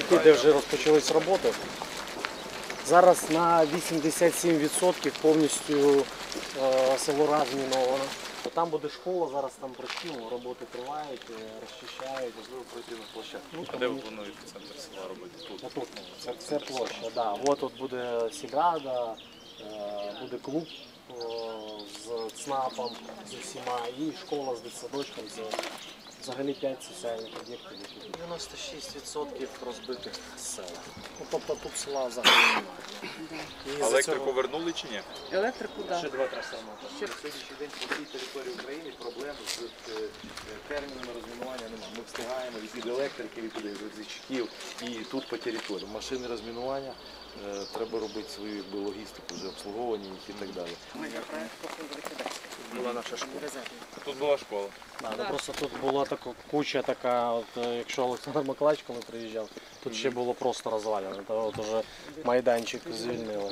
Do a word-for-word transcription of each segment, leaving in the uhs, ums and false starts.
об'єкти, де вже розпочались роботи. Зараз на вісімдесят сім відсотків повністю е, село розміновано. Там буде школа, зараз там працюємо, роботи тривають, розчищають. Можливо, пройти на площадку. Ну, а де ви плануєте центр села робити? Тут? Тут. Це, це площа, так. Да. От тут буде сільрада, буде клуб з ЦНАПом, з усіма, і школа з дитсадочком. Це взагалі п'ять соціальних об'єктів. дев'яносто шість відсотків розбитих сел. Ну, тобто тут села взагалі немає. Електрику цього... вернули чи ні? Електрику, так. Ще два трансформатори. На сьогоднішній день по всій території України проблем з термінами розмінування немає. Ми встигаємо від електрики, від електричків і тут по території. Машини розмінування, треба робити свою якби, логістику, вже обслуговування і так далі. Була наша школа. Тут була школа. Да, да. Просто тут була така куча така, от, якщо Олександр Миколаївич коли приїжджав, тут ще було просто розвалено. От уже майданчик звільнили.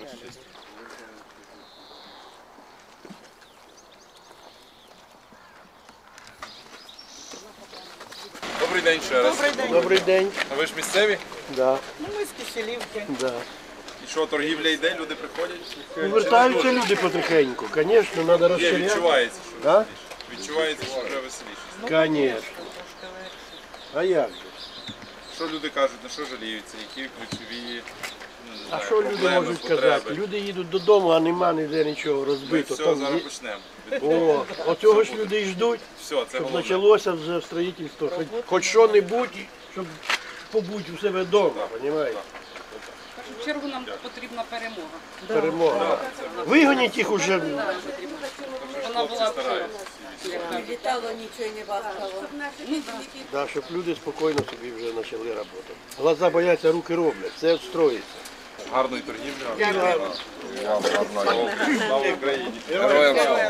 Добрий день ще раз. Добрий день. Добрий день. А ви ж місцеві? Да. Ну, ми з Киселівки. Да. І що, торгівля йде, люди приходять? Повертаються люди потихеньку, звісно, треба Є, розширяти. відчувається, що Да? веселіше. Відчувається, що вже веселіше. Звісно. А як же? Що люди кажуть, на що жаліються, які ключові, ну, не А знаю, що люди проблеми, можуть потреби? сказати? Люди їдуть додому, а нема ніде нічого Ми розбито. все, Там зараз є- почнемо. О, оцього ж люди і ждуть, Все, це щоб головне. почалося вже строїтельство. Хоч, хоч що-небудь, щоб побути у себе вдома, розумієте? В першу чергу нам потрібна перемога. Перемога. Вигоніть їх уже. Вона була вчора. Не літало, нічого не бахало. Да, щоб люди спокійно собі вже почали працювати. Глаза бояться, руки роблять, це строїться. Гарної торгівлі. Вам гарної. Слава Україні. Героям слава.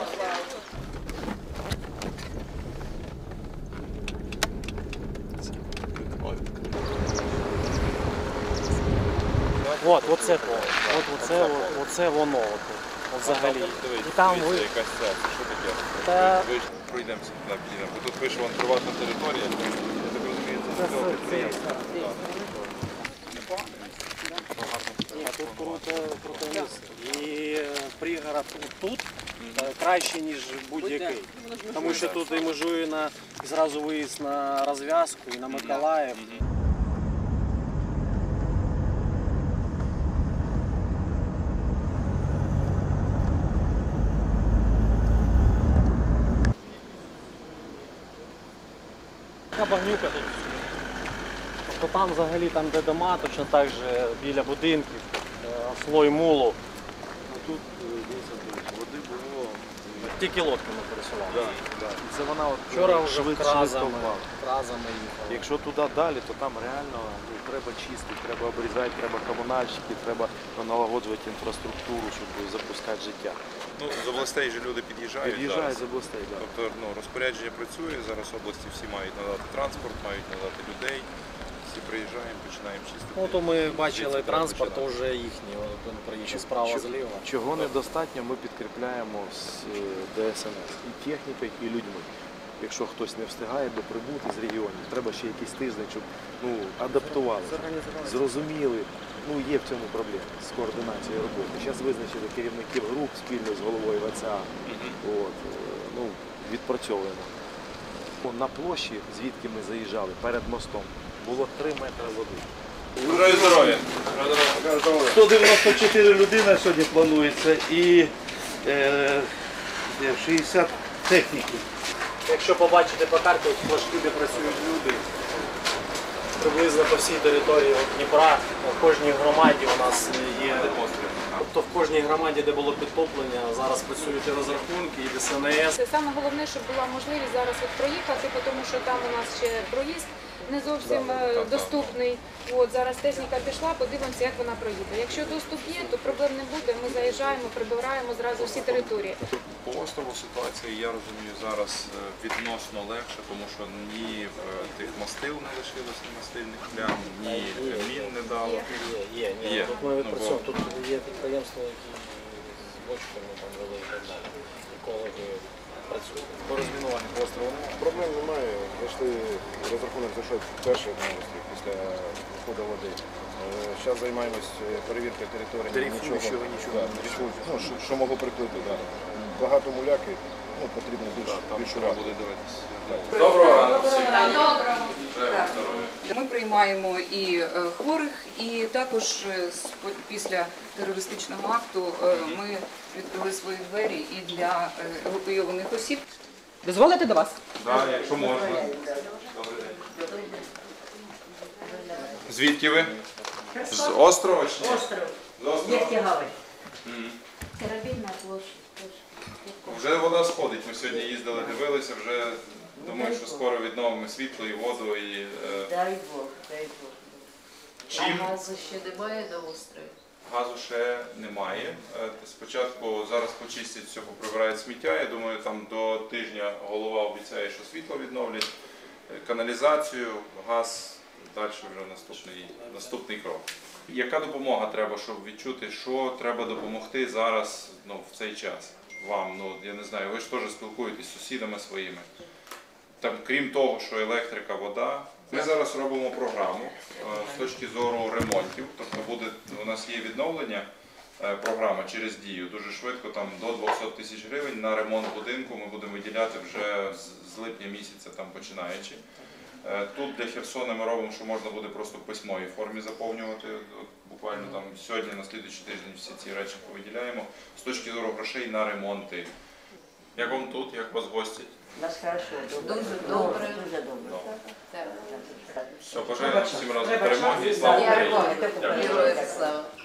От, оце то. От, оце, от, оце воно. От, от, взагалі. І там ви... Дивіться, якась ця, це що таке? Та... Ви ж пройдемося туди, підійдемо. Бо тут пише, вон приватна територія. Я так розумію, це цього підприємства. Ні, тут круте, круте місце. І пригород тут е, краще, ніж будь-який. Тому що тут і межує на, і зразу виїзд на розв'язку, і на Миколаїв. Така багнюка тут. Тобто там взагалі, там де дома, точно так же біля будинків, е, слой мулу. Тут води було. Тільки лодками пересували. Да, да. І це вона от Вчора вже швидко кразами, впала. кразами їхали. Якщо туди далі, то там реально ну, треба чистити, треба обрізати, треба комунальщики, треба налагоджувати інфраструктуру, щоб запускати життя. Ну, з областей же люди під'їжджають. Під'їжджають зараз. з областей, так. Тобто ну, розпорядження працює, зараз області всі мають надати транспорт, мають надати людей. Всі приїжджаємо, починаємо чистити. Ну то ми бачили Звідси транспорт треба вже їхній, він приїхав справа зліва. Чого недостатньо, ми підкріпляємо з ДСНС і технікою, і людьми. Якщо хтось не встигає до прибути з регіонів, треба ще якийсь тиждень, щоб ну, адаптували, зрозуміли. Ну, є в цьому проблеми з координацією роботи. Зараз визначили керівників груп спільно з головою ВЦА. От, ну, відпрацьовуємо. На площі, звідки ми заїжджали, перед мостом, було три метри води. Бажаю здоров'я! сто дев'яносто чотири людини сьогодні планується і е, шістдесят техніків. Якщо побачите по карті, ось флажки, де працюють люди, приблизно по всій території Дніпра, в кожній громаді у нас є. Тобто в кожній громаді, де було підтоплення, зараз працюють і розрахунки, і ДСНС. Це саме головне, щоб була можливість зараз от проїхати, тому що там у нас ще проїзд не зовсім е, доступний. От, зараз техніка пішла, подивимося, як вона проїде. Якщо доступ є, то проблем не буде, ми заїжджаємо, прибираємо зразу всі території. По острову ситуація, я розумію, зараз відносно легше, тому що ні тих мастил не лишилось, ні мастильних плям, ні мін не дало. Є, є, ні. Є. Тут ми Ну, відпрацьовуємо, бо- тут є підприємства, які з бочками там вели і так далі. Екологи працюють. Бо по розмінуванню по острову немає? Проблем немає. Зайшли, розрахунок зайшов перший новості після входу води. Зараз займаємось перевіркою території. Дрейфуючого нічого Да, дрейфуючого. Ну, що, що могло приплити, да. Багато муляки, ну, потрібно більш, більш Треба уваги. буде дивитися. Доброго ранку всім. Ми приймаємо і е, хворих, і також е, з- по- після терористичного акту е, ми відкрили свої двері і для е, евакуйованих осіб. Дозволите до вас? Так, якщо можна. Добрий день. Звідки ви? З острова чи ні? Остров. З острова? Гавань. Мгм. Корабельна площадь. Вже вода сходить. Ми сьогодні їздили, дивилися, вже думаю, що скоро відновимо світло і воду. І, е, Дай Бог, дай Бог. чим газу ще немає на острові? газу ще немає. Е, Спочатку зараз почистять все, поприбирають сміття. Я думаю, там до тижня голова обіцяє, що світло відновлять, е, каналізацію, газ, далі вже наступний, наступний крок. Яка допомога треба, щоб відчути, що треба допомогти зараз, ну, в цей час вам? Ну, я не знаю, ви ж теж спілкуєтесь з сусідами своїми. Там, крім того, що електрика, вода, ми зараз робимо програму е, з точки зору ремонтів. Тобто буде, у нас є відновлення е, програма через Дію. Дуже швидко, там до двохсот тисяч гривень на ремонт будинку ми будемо виділяти вже з- з липня місяця, там починаючи. Е, Тут для Херсона ми робимо, що можна буде просто в письмовій формі заповнювати. От буквально там сьогодні, на слідуючий тиждень всі ці речі повиділяємо. З точки зору грошей на ремонти. Як вам тут, як вас гості? Нас хорошо, дуже добре. Дуже добре. Все, бажаю всім разом перемоги і слава Україні. Дякую. Героям слава.